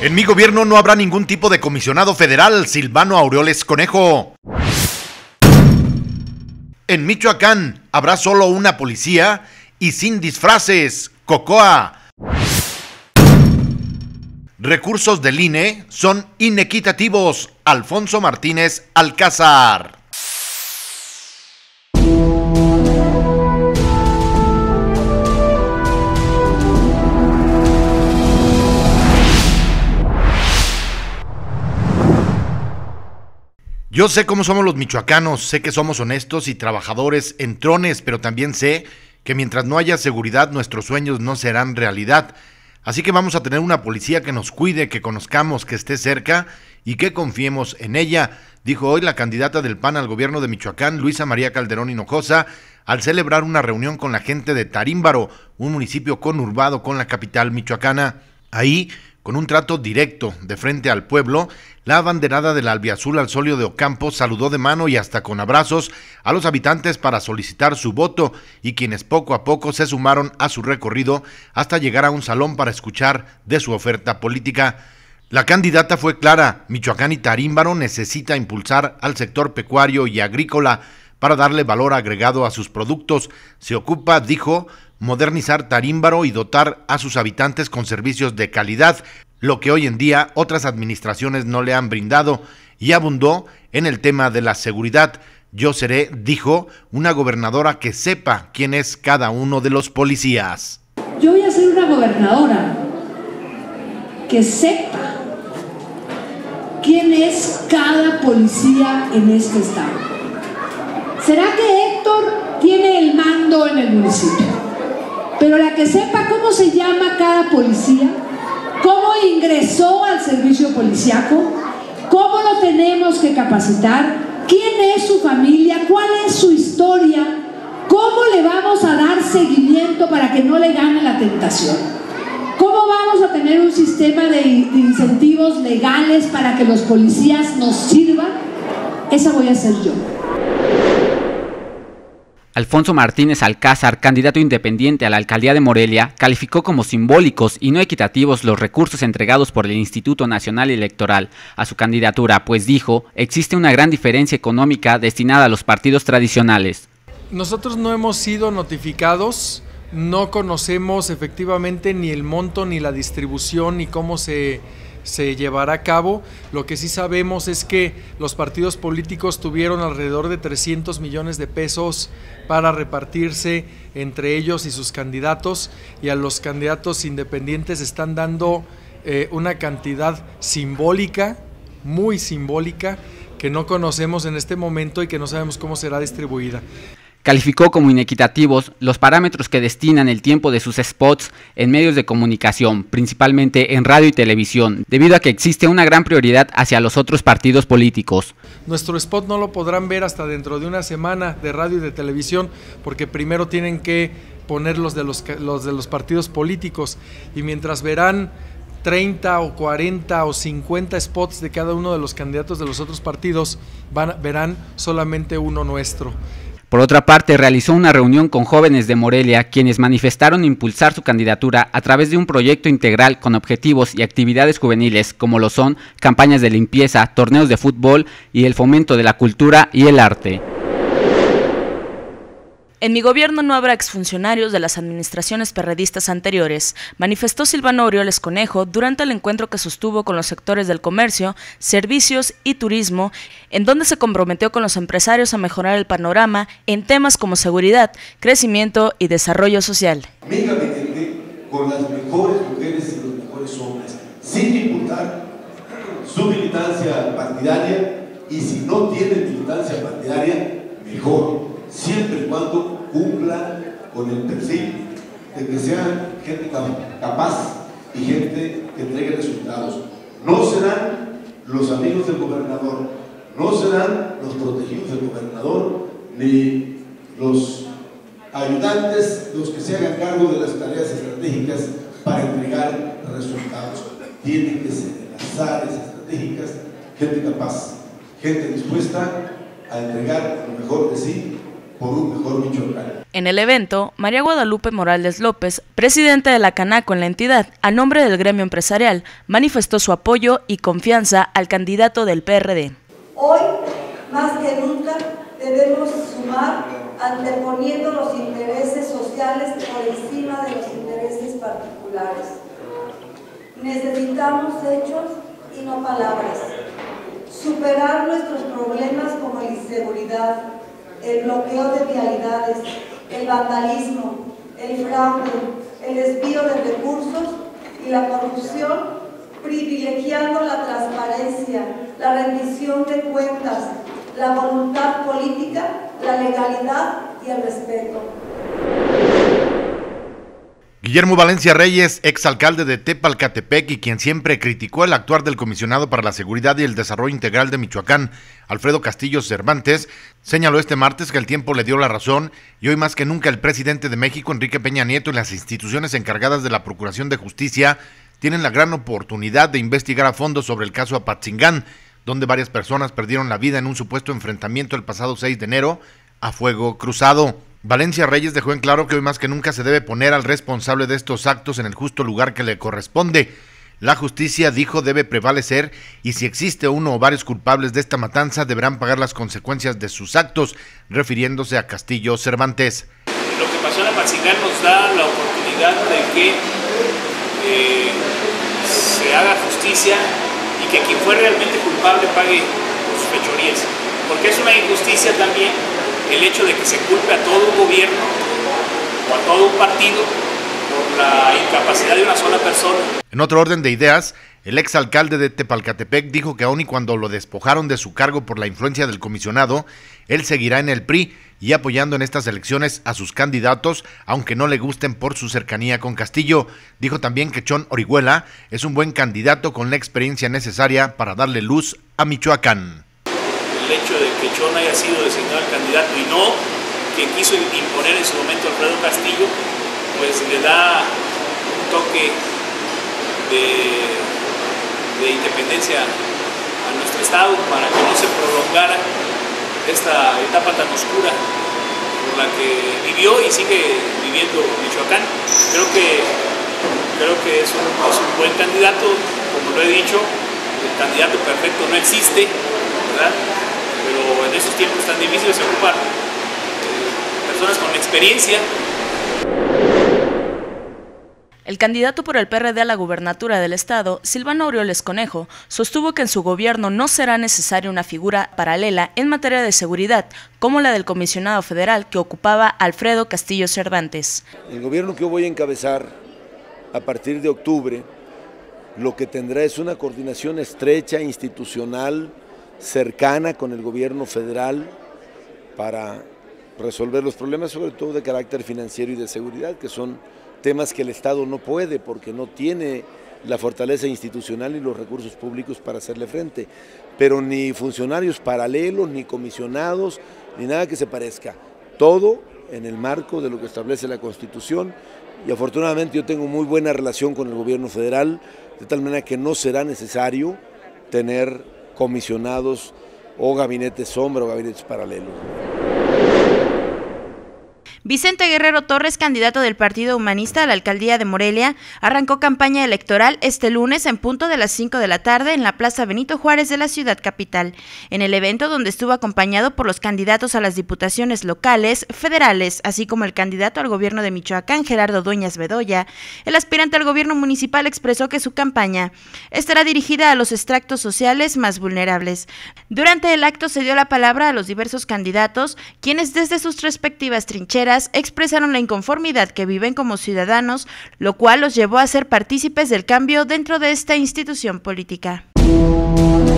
En mi gobierno no habrá ningún tipo de comisionado federal, Silvano Aureoles Conejo. En Michoacán habrá solo una policía y sin disfraces, Cocoa. Recursos del INE son inequitativos, Alfonso Martínez Alcázar. Yo sé cómo somos los michoacanos, sé que somos honestos y trabajadores entrones, pero también sé que mientras no haya seguridad nuestros sueños no serán realidad. Así que vamos a tener una policía que nos cuide, que conozcamos, que esté cerca y que confiemos en ella, dijo hoy la candidata del PAN al gobierno de Michoacán, Luisa María Calderón Hinojosa, al celebrar una reunión con la gente de Tarímbaro, un municipio conurbado con la capital michoacana. Ahí, con un trato directo de frente al pueblo, la abanderada del albiazul al solio de Ocampo saludó de mano y hasta con abrazos a los habitantes para solicitar su voto y quienes poco a poco se sumaron a su recorrido hasta llegar a un salón para escuchar de su oferta política. La candidata fue clara: Michoacán y Tarímbaro necesita impulsar al sector pecuario y agrícola para darle valor agregado a sus productos. Se ocupa, dijo, modernizar Tarímbaro y dotar a sus habitantes con servicios de calidad, lo que hoy en día otras administraciones no le han brindado, y abundó en el tema de la seguridad. Yo seré, dijo, una gobernadora que sepa quién es cada uno de los policías. Yo voy a ser una gobernadora que sepa quién es cada policía en este estado. ¿Será que Héctor tiene el mando en el municipio? Pero la que sepa cómo se llama cada policía, cómo ingresó al servicio policiaco, cómo lo tenemos que capacitar, quién es su familia, cuál es su historia, cómo le vamos a dar seguimiento para que no le gane la tentación, cómo vamos a tener un sistema de incentivos legales para que los policías nos sirvan. Esa voy a ser yo. Alfonso Martínez Alcázar, candidato independiente a la alcaldía de Morelia, calificó como simbólicos y no equitativos los recursos entregados por el Instituto Nacional Electoral a su candidatura, pues dijo, existe una gran diferencia económica destinada a los partidos tradicionales. Nosotros no hemos sido notificados, no conocemos efectivamente ni el monto, ni la distribución, ni cómo se llevará a cabo. Lo que sí sabemos es que los partidos políticos tuvieron alrededor de 300 millones de pesos para repartirse entre ellos y sus candidatos, y a los candidatos independientes están dando una cantidad simbólica, muy simbólica, que no conocemos en este momento y que no sabemos cómo será distribuida. Calificó como inequitativos los parámetros que destinan el tiempo de sus spots en medios de comunicación, principalmente en radio y televisión, debido a que existe una gran prioridad hacia los otros partidos políticos. Nuestro spot no lo podrán ver hasta dentro de una semana de radio y de televisión, porque primero tienen que poner los de los partidos políticos, y mientras verán 30 o 40 o 50 spots de cada uno de los candidatos de los otros partidos, verán solamente uno nuestro. Por otra parte, realizó una reunión con jóvenes de Morelia, quienes manifestaron impulsar su candidatura a través de un proyecto integral con objetivos y actividades juveniles, como lo son campañas de limpieza, torneos de fútbol y el fomento de la cultura y el arte. En mi gobierno no habrá exfuncionarios de las administraciones perredistas anteriores, manifestó Silvano Aureoles Conejo durante el encuentro que sostuvo con los sectores del comercio, servicios y turismo, en donde se comprometió con los empresarios a mejorar el panorama en temas como seguridad, crecimiento y desarrollo social. Únicamente con las mejores mujeres y los mejores hombres, sin importar su militancia partidaria, y si no tienen militancia partidaria, mejor, siempre y cuando cumpla con el perfil de que sean gente capaz y gente que entregue resultados. No serán los amigos del gobernador, no serán los protegidos del gobernador, ni los ayudantes los que se hagan cargo de las tareas estratégicas para entregar resultados. Tienen que ser en las áreas estratégicas gente capaz, gente dispuesta a entregar lo mejor de sí por un mejor Michoacán. En el evento, María Guadalupe Morales López, presidenta de la Canaco en la entidad, a nombre del gremio empresarial, manifestó su apoyo y confianza al candidato del PRD. Hoy, más que nunca, debemos sumar anteponiendo los intereses sociales por encima de los intereses particulares. Necesitamos hechos y no palabras. Superar nuestros problemas como la inseguridad, el bloqueo de vialidades, el vandalismo, el fraude, el desvío de recursos y la corrupción, privilegiando la transparencia, la rendición de cuentas, la voluntad política, la legalidad y el respeto. Guillermo Valencia Reyes, exalcalde de Tepalcatepec y quien siempre criticó el actuar del comisionado para la seguridad y el desarrollo integral de Michoacán, Alfredo Castillo Cervantes, señaló este martes que el tiempo le dio la razón y hoy más que nunca el presidente de México, Enrique Peña Nieto, y las instituciones encargadas de la Procuración de Justicia tienen la gran oportunidad de investigar a fondo sobre el caso Apatzingán, donde varias personas perdieron la vida en un supuesto enfrentamiento el pasado 6 de enero a fuego cruzado. Valencia Reyes dejó en claro que hoy más que nunca se debe poner al responsable de estos actos en el justo lugar que le corresponde. La justicia, dijo, debe prevalecer y si existe uno o varios culpables de esta matanza deberán pagar las consecuencias de sus actos, refiriéndose a Castillo Cervantes. Lo que pasó en Apatzingán nos da la oportunidad de que se haga justicia y que quien fue realmente culpable pague por sus fechorías, porque es una injusticia también el hecho de que se culpe a todo un gobierno o a todo un partido por la incapacidad de una sola persona. En otro orden de ideas, el exalcalde de Tepalcatepec dijo que aun y cuando lo despojaron de su cargo por la influencia del comisionado, él seguirá en el PRI y apoyando en estas elecciones a sus candidatos, aunque no le gusten por su cercanía con Castillo. Dijo también que Chon Orihuela es un buen candidato con la experiencia necesaria para darle luz a Michoacán. El hecho de que Chon haya sido designado el candidato y no quien quiso imponer en su momento Alfredo Castillo, pues le da un toque de independencia a nuestro estado para que no se prolongara esta etapa tan oscura por la que vivió y sigue viviendo Michoacán. Creo que es un buen candidato, como lo he dicho, el candidato perfecto no existe, ¿verdad? Pero en estos tiempos tan difíciles se ocupan personas con experiencia. El candidato por el PRD a la gubernatura del estado, Silvano Aureoles Conejo, sostuvo que en su gobierno no será necesaria una figura paralela en materia de seguridad, como la del comisionado federal que ocupaba Alfredo Castillo Cervantes. El gobierno que yo voy a encabezar a partir de octubre, lo que tendrá es una coordinación estrecha, institucional, cercana con el gobierno federal para resolver los problemas, sobre todo de carácter financiero y de seguridad, que son temas que el Estado no puede porque no tiene la fortaleza institucional y los recursos públicos para hacerle frente. Pero ni funcionarios paralelos, ni comisionados, ni nada que se parezca. Todo en el marco de lo que establece la Constitución y afortunadamente yo tengo muy buena relación con el gobierno federal, de tal manera que no será necesario tener comisionados o gabinetes sombra o gabinetes paralelos. Vicente Guerrero Torres, candidato del Partido Humanista a la alcaldía de Morelia, arrancó campaña electoral este lunes en punto de las 5 de la tarde en la Plaza Benito Juárez de la ciudad capital. En el evento, donde estuvo acompañado por los candidatos a las diputaciones locales, federales, así como el candidato al gobierno de Michoacán, Gerardo Dueñas Bedoya, el aspirante al gobierno municipal expresó que su campaña estará dirigida a los extractos sociales más vulnerables. Durante el acto se dio la palabra a los diversos candidatos, quienes desde sus respectivas trincheras expresaron la inconformidad que viven como ciudadanos, lo cual los llevó a ser partícipes del cambio dentro de esta institución política.